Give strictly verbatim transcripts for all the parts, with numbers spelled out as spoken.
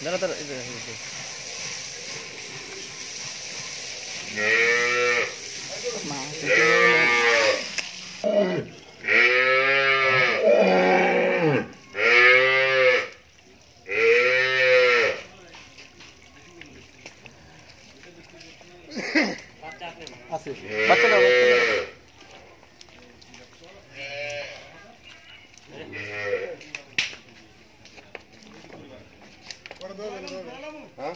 আছে বাচ্চা দাও হ্যাঁ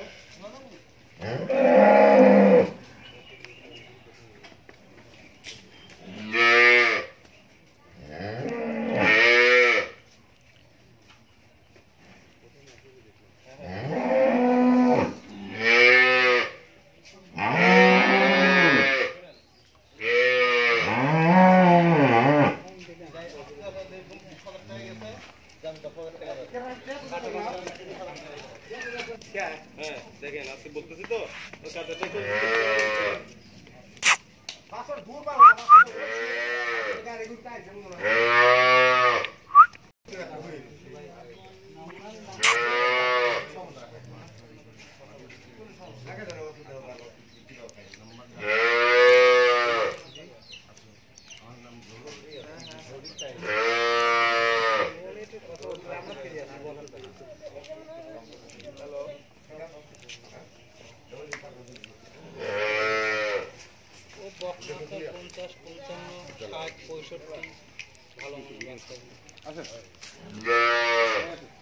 দেখেন আজকে বলতেছি তো কাজটা একটু পাসওয়ার্ড ভুল পাবো এটা রেগুল টাইম জানো না পঞ্চাশ পঞ্চান্ন ষাট পঁয়ষট্টি ভালো